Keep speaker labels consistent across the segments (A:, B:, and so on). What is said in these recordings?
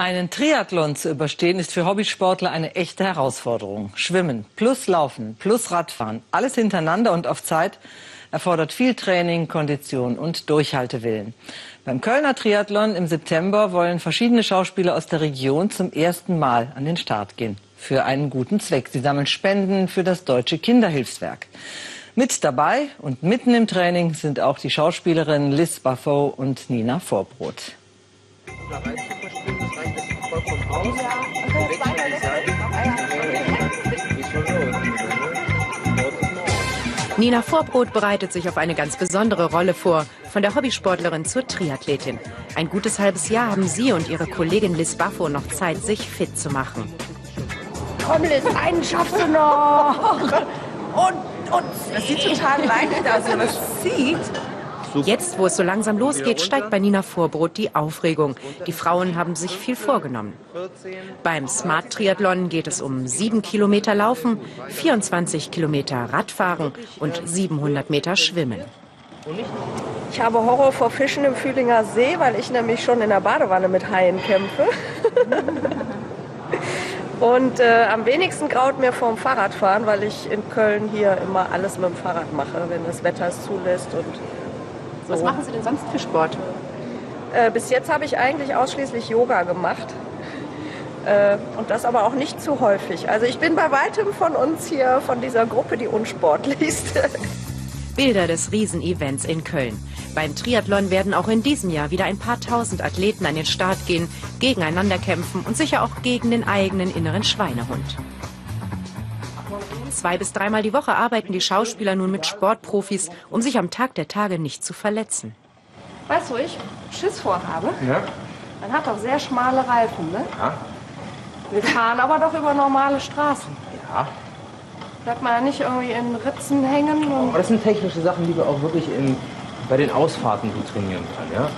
A: Einen Triathlon zu überstehen, ist für Hobbysportler eine echte Herausforderung. Schwimmen plus Laufen plus Radfahren, alles hintereinander und auf Zeit, erfordert viel Training, Kondition und Durchhaltewillen. Beim Kölner Triathlon im September wollen verschiedene Schauspieler aus der Region zum ersten Mal an den Start gehen. Für einen guten Zweck. Sie sammeln Spenden für das Deutsche Kinderhilfswerk. Mit dabei und mitten im Training sind auch die Schauspielerinnen Liz Baffoe und Nina Vorbrot.
B: Nina Vorbrot bereitet sich auf eine ganz besondere Rolle vor, von der Hobbysportlerin zur Triathletin. Ein gutes halbes Jahr haben sie und ihre Kollegin Liz Baffoe noch Zeit, sich fit zu machen.
C: Komm Liz, einen schaffst du noch! Und das sieht total leicht aus, wenn man es sieht.
B: Jetzt, wo es so langsam losgeht, steigt bei Nina Vorbrot die Aufregung. Die Frauen haben sich viel vorgenommen. Beim Smart Triathlon geht es um 7 Kilometer Laufen, 24 Kilometer Radfahren und 700 Meter Schwimmen.
C: Ich habe Horror vor Fischen im Fühlinger See, weil ich nämlich schon in der Badewanne mit Haien kämpfe. Und am wenigsten graut mir vorm Fahrradfahren, weil ich in Köln hier immer alles mit dem Fahrrad mache, wenn das Wetter es zulässt. Und so.
B: Was machen Sie denn sonst für Sport?
C: Bis jetzt habe ich eigentlich ausschließlich Yoga gemacht. Und das aber auch nicht zu häufig. Also ich bin bei weitem von uns hier, von dieser Gruppe, die unsportlich ist.
B: Bilder des Riesenevents in Köln. Beim Triathlon werden auch in diesem Jahr wieder ein paar tausend Athleten an den Start gehen, gegeneinander kämpfen und sicher auch gegen den eigenen inneren Schweinehund. 2- bis 3-mal die Woche arbeiten die Schauspieler nun mit Sportprofis, um sich am Tag der Tage nicht zu verletzen.
C: Weißt du, wo ich Schiss vorhabe?
D: Ja.
C: Man hat doch sehr schmale Reifen, ne?
D: Ja.
C: Wir fahren aber doch über normale Straßen.
D: Ja.
C: Bleibt man ja nicht irgendwie in Ritzen hängen?
D: Aber das sind technische Sachen, die wir auch wirklich bei den Ausfahrten gut trainieren können, ja?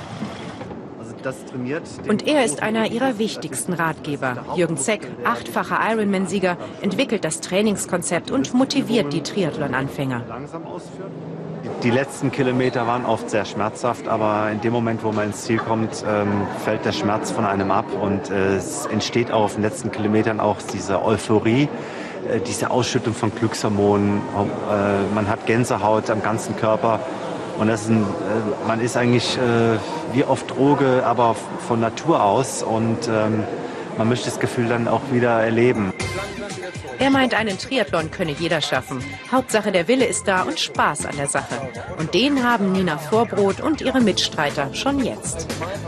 B: Und er ist einer ihrer wichtigsten Ratgeber. Jürgen Zeck, 8-facher Ironman-Sieger, entwickelt das Trainingskonzept und motiviert die Triathlon-Anfänger.
E: Die letzten Kilometer waren oft sehr schmerzhaft, aber in dem Moment, wo man ins Ziel kommt, fällt der Schmerz von einem ab und es entsteht auch auf den letzten Kilometern auch diese Euphorie, diese Ausschüttung von Glückshormonen. Man hat Gänsehaut am ganzen Körper. Und man ist eigentlich wie auf Droge, aber von Natur aus. Und man möchte das Gefühl dann auch wieder erleben.
B: Er meint, einen Triathlon könne jeder schaffen. Hauptsache der Wille ist da und Spaß an der Sache. Und den haben Nina Vorbrot und ihre Mitstreiter schon jetzt.